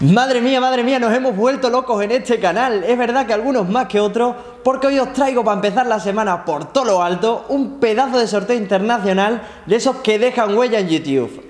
Madre mía, nos hemos vuelto locos en este canal. Es verdad que algunos más que otros, porque hoy os traigo para empezar la semana por todo lo alto un pedazo de sorteo internacional de esos que dejan huella en YouTube.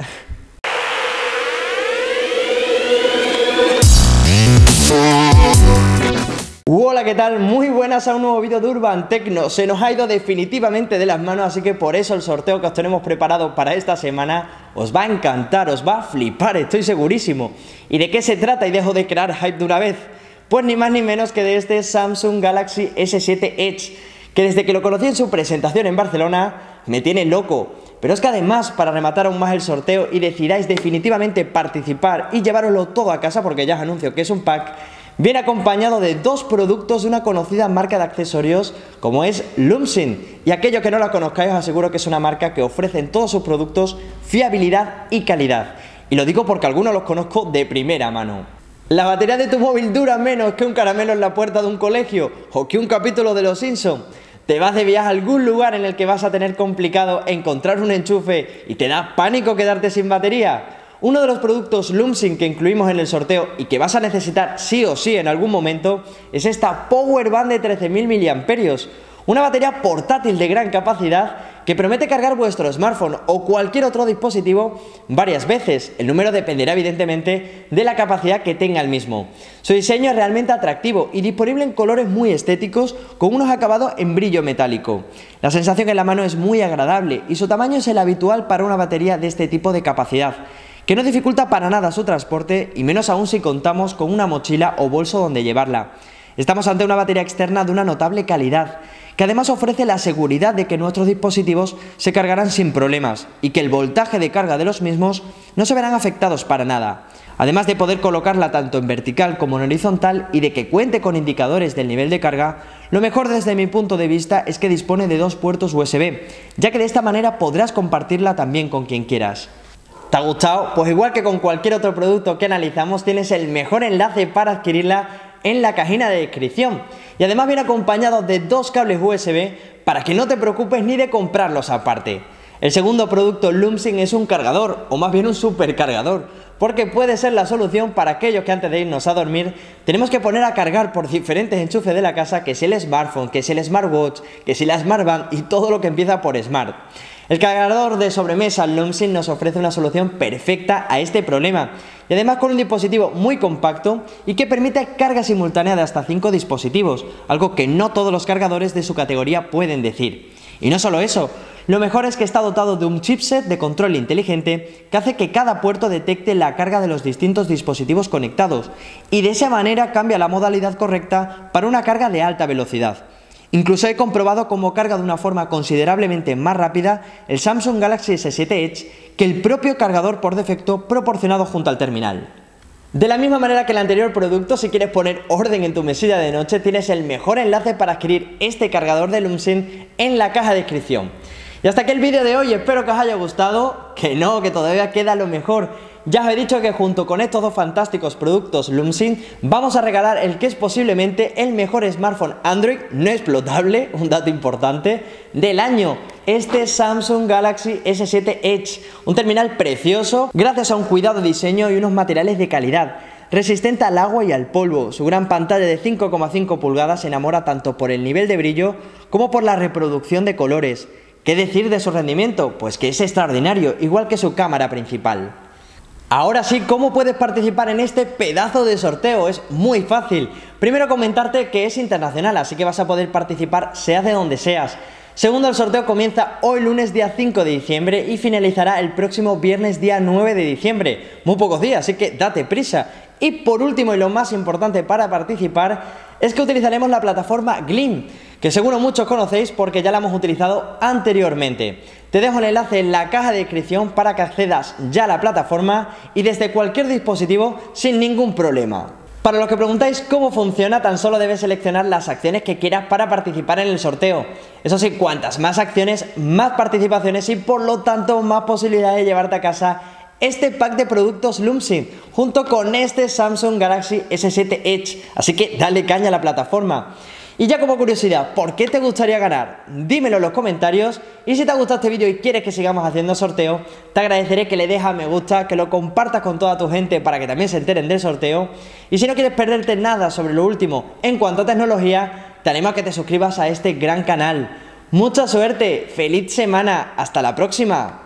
Hola, ¿qué tal? Muy buenas a un nuevo vídeo de Urban Tecno. Se nos ha ido definitivamente de las manos, así que por eso el sorteo que os tenemos preparado para esta semana os va a encantar, os va a flipar, estoy segurísimo. ¿Y de qué se trata? Y dejo de crear hype de una vez. Pues ni más ni menos que de este Samsung Galaxy S7 Edge, que desde que lo conocí en su presentación en Barcelona me tiene loco. Pero es que además, para rematar aún más el sorteo y decidáis definitivamente participar y llevároslo todo a casa, porque ya os anuncio que es un pack, viene acompañado de dos productos de una conocida marca de accesorios como es Lumsin. Y aquellos que no la conozcáis os aseguro que es una marca que ofrece en todos sus productos fiabilidad y calidad. Y lo digo porque algunos los conozco de primera mano. La batería de tu móvil dura menos que un caramelo en la puerta de un colegio o que un capítulo de Los Simpsons. Te vas de viaje a algún lugar en el que vas a tener complicado encontrar un enchufe y te da pánico quedarte sin batería. Uno de los productos Lumsin que incluimos en el sorteo y que vas a necesitar sí o sí en algún momento es esta Power Bank de 13.000 mAh, una batería portátil de gran capacidad que promete cargar vuestro smartphone o cualquier otro dispositivo varias veces. El número dependerá evidentemente de la capacidad que tenga el mismo. Su diseño es realmente atractivo y disponible en colores muy estéticos con unos acabados en brillo metálico. La sensación en la mano es muy agradable y su tamaño es el habitual para una batería de este tipo de capacidad, que no dificulta para nada su transporte y menos aún si contamos con una mochila o bolso donde llevarla. Estamos ante una batería externa de una notable calidad, que además ofrece la seguridad de que nuestros dispositivos se cargarán sin problemas y que el voltaje de carga de los mismos no se verán afectados para nada. Además de poder colocarla tanto en vertical como en horizontal y de que cuente con indicadores del nivel de carga, lo mejor desde mi punto de vista es que dispone de dos puertos USB, ya que de esta manera podrás compartirla también con quien quieras. ¿Te ha gustado? Pues igual que con cualquier otro producto que analizamos, tienes el mejor enlace para adquirirla en la cajita de descripción. Y además viene acompañado de dos cables USB para que no te preocupes ni de comprarlos aparte. El segundo producto Lumsin es un cargador, o más bien un supercargador, porque puede ser la solución para aquellos que antes de irnos a dormir tenemos que poner a cargar por diferentes enchufes de la casa, que si el smartphone, que si el smartwatch, que si la smartband y todo lo que empieza por smart. El cargador de sobremesa Lumsin nos ofrece una solución perfecta a este problema y además con un dispositivo muy compacto y que permite carga simultánea de hasta 5 dispositivos, algo que no todos los cargadores de su categoría pueden decir. Y no solo eso, lo mejor es que está dotado de un chipset de control inteligente que hace que cada puerto detecte la carga de los distintos dispositivos conectados y de esa manera cambia la modalidad correcta para una carga de alta velocidad. Incluso he comprobado cómo carga de una forma considerablemente más rápida el Samsung Galaxy S7 Edge que el propio cargador por defecto proporcionado junto al terminal. De la misma manera que el anterior producto, si quieres poner orden en tu mesilla de noche, tienes el mejor enlace para adquirir este cargador de Lumsin en la caja de descripción. Y hasta aquí el vídeo de hoy, espero que os haya gustado, que todavía queda lo mejor. Ya os he dicho que junto con estos dos fantásticos productos Lumsin vamos a regalar el que es posiblemente el mejor smartphone Android no explotable, un dato importante, del año. Este Samsung Galaxy S7 Edge, un terminal precioso gracias a un cuidado diseño y unos materiales de calidad, resistente al agua y al polvo. Su gran pantalla de 5,5 pulgadas enamora tanto por el nivel de brillo como por la reproducción de colores. ¿Qué decir de su rendimiento? Pues que es extraordinario, igual que su cámara principal. Ahora sí, ¿cómo puedes participar en este pedazo de sorteo? Es muy fácil. Primero, comentarte que es internacional, así que vas a poder participar seas de donde seas. Segundo, el sorteo comienza hoy lunes día 5 de diciembre y finalizará el próximo viernes día 9 de diciembre. Muy pocos días, así que date prisa. Y por último y lo más importante para participar es que utilizaremos la plataforma Gleam, que seguro muchos conocéis porque ya la hemos utilizado anteriormente. Te dejo el enlace en la caja de descripción para que accedas ya a la plataforma y desde cualquier dispositivo sin ningún problema. Para los que preguntáis cómo funciona, tan solo debes seleccionar las acciones que quieras para participar en el sorteo. Eso sí, cuantas más acciones, más participaciones y por lo tanto más posibilidades de llevarte a casa este pack de productos Lumsin junto con este Samsung Galaxy S7 Edge. Así que dale caña a la plataforma. Y ya como curiosidad, ¿por qué te gustaría ganar? Dímelo en los comentarios, y si te ha gustado este vídeo y quieres que sigamos haciendo sorteos, te agradeceré que le dejes a me gusta, que lo compartas con toda tu gente para que también se enteren del sorteo, y si no quieres perderte nada sobre lo último en cuanto a tecnología, te animo a que te suscribas a este gran canal. ¡Mucha suerte! ¡Feliz semana! ¡Hasta la próxima!